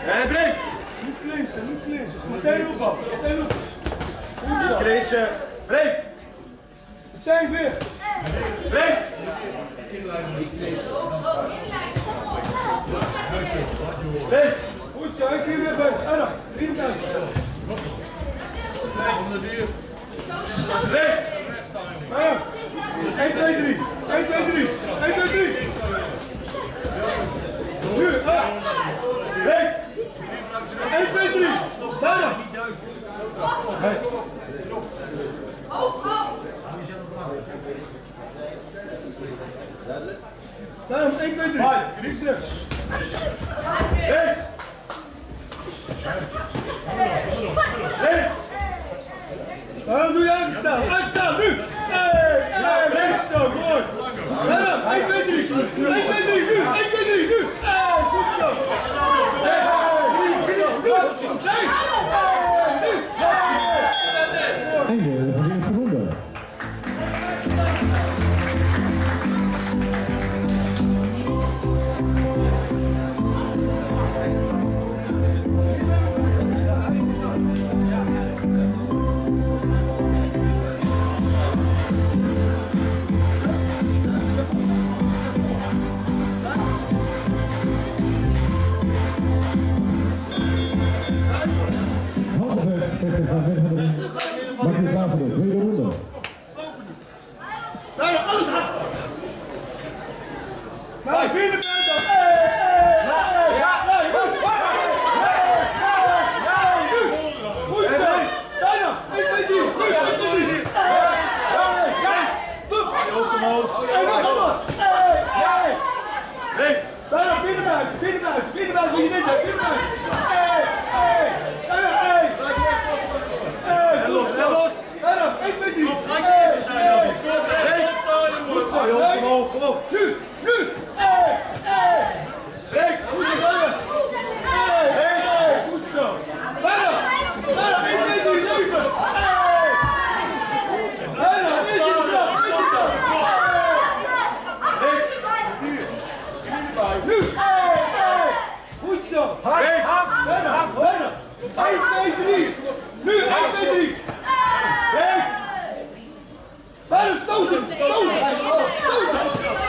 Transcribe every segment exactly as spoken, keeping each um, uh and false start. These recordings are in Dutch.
En breek! Niet clinchen, niet clinchen. Meteen opbouwen, meteen opbouwen. Clinchen, breek! Zijn weer. Breek! Breek! Goed zo, ik weer bij. Anna, drie duizend. Breek! Ja. één, twee, drie. één, twee, drie. één, twee, drie. Nu, ah. Breek! één, twee, drie. Bijna. Hey. Daarom één, twee, drie. Niks terug. Breek! Breek! Daarom doe je uitstaan. Uitstaan, nu. Hey, hey, breek zo, mooi. Daarom, één, twee, drie. één, twee, drie, nu. één, twee, drie, nu. Hey, goed zo. Hey, nu. Hey, nu. Einde van de eerste ronde. Maak je klaar voor de tweede ronde. Zijn we alles aan? Nou, binnen buiten. Hey, hey, ja, nee, goed. Goed zo. Bijna. één, twee, drie. Goed, één, twee, drie. Hey, ja. Hoofd omhoog. Hey, nog allemaal. Hey, hey. Breek! Bijna, binnen buiten, binnen buiten, binnen buiten, wie je bent, binnen buiten. Hey, hey. Zijn we, hey. Hey, En los, en los! bijna, één, twee, drie. Breek! Goed zo, je hoofd omhoog, kom op! Nu, nu. Hey, hey. Breek! Goed zo, bijna. Hey, hey, goed zo. Bijna, bijna, één, twee, drie, leven. Hey. Bijna, is je trap, is je trap. Breek! Nu, hey, hey. Goed zo. Breek! Bijna, bijna. één, twee, drie. Nu, één, twee, drie. Breek! Bijna, stoten, stoten. Stoten.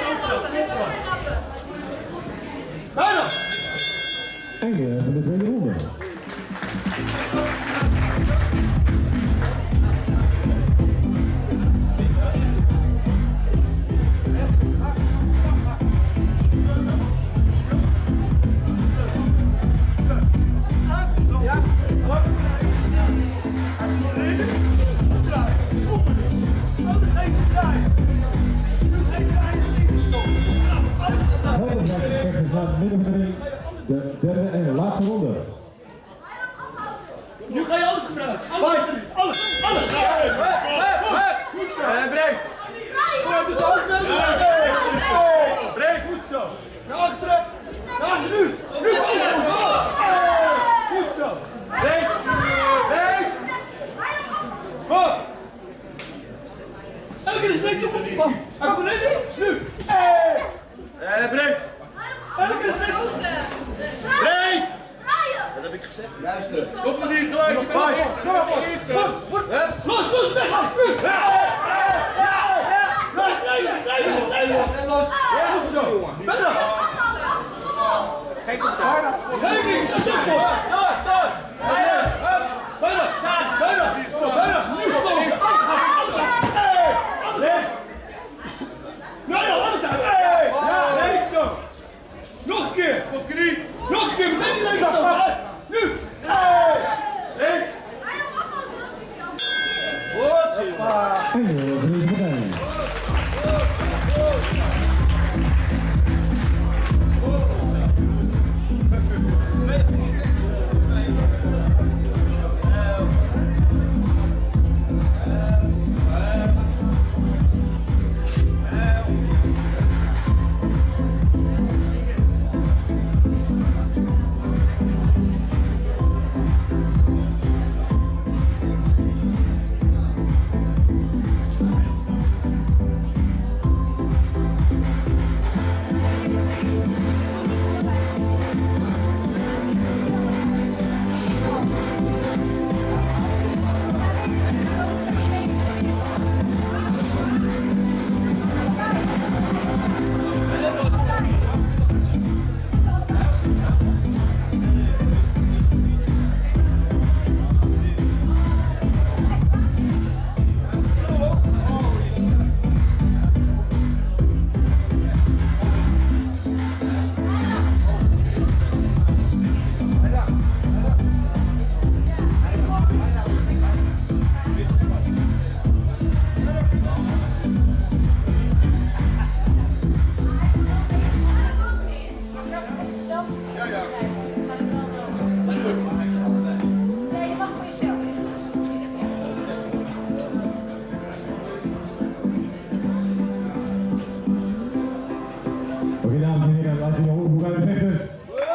Bijna. Einde van de tweede ronde. Midden van de ring, de derde en laatste ronde. Nu ga je alles gebruiken. Alles, alles, alles. Goed zo. En breek! Ja, dus alles wel. Breek! Goed zo. Naar achteren. Naar achteren. Nu. Nu. Goed zo. Breek! Breek! Wat? Elke keer spreekt op een bam. Hij komt erin. Nu. En breek! Elke keer spreekt op. Breek! Dat heb ik gezegd. Luister. Stop me niet gelijk. Kom op, vijf. Kom op, los, los, los, weg. Nu. Los, rijden, rijden, rijden. Goed zo. Bijna. Kijk eens daar. Kijk eens, dat is het voor. Bijna, bijna, bijna. Nu stoppen. Hey, alles uit. Nou ja, alles uit. Hey, nee, zo. Nog een keer. Op knie. Nog een keer, meteen die links zo. Nu. Hey. Breek! Einde van deze partij. dames en heren, laat je horen hoe wij vechters.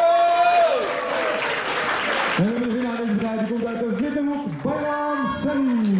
En we beginnen aan deze partij, die komt uit de witte hoek, Bayram Sani.